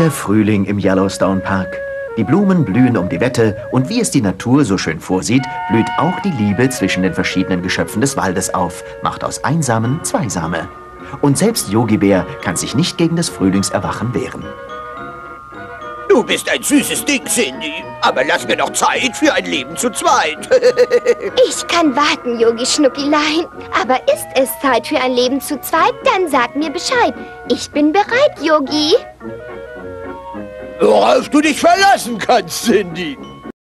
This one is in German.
Der Frühling im Yellowstone Park. Die Blumen blühen um die Wette und wie es die Natur so schön vorsieht, blüht auch die Liebe zwischen den verschiedenen Geschöpfen des Waldes auf, macht aus Einsamen Zweisame. Und selbst Yogi Bär kann sich nicht gegen das Frühlingserwachen wehren. Du bist ein süßes Ding, Cindy. Aber lass mir doch Zeit für ein Leben zu zweit. Ich kann warten, Yogi Schnuckilein. Aber ist es Zeit für ein Leben zu zweit, dann sag mir Bescheid. Ich bin bereit, Yogi. Worauf du dich verlassen kannst, Cindy.